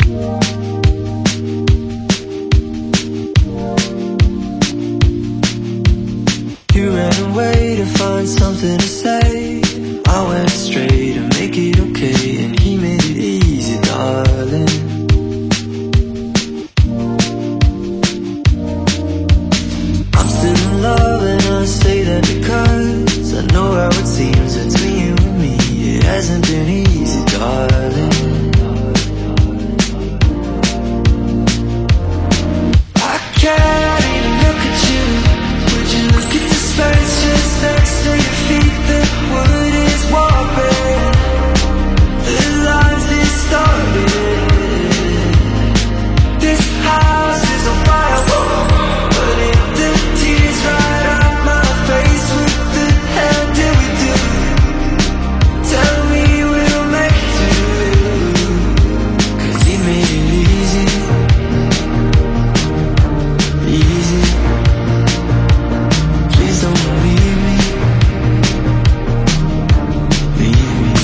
You ran away to find something to say. I went straight to make it okay, and he made it easy, darling. I'm still in love and I say that because I know how it seems between you and me. It hasn't been easy, darling. I can't even look at you. Would you look at the space just next to your feet? The wood is warping, the lines distorted. This house is on fire, but if the tears right up my face, what the hell did we do? Tell me we'll make it through, 'cause he made it easy, easy. Please don't leave me, leave me.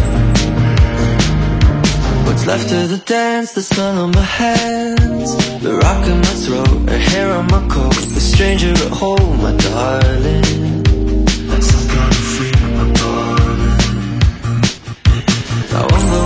What's left of the dance, the smell on my hands, the rock in my throat, a hair on my coat, the stranger at home, my darling. Like some kind of freak, my darling. I wonder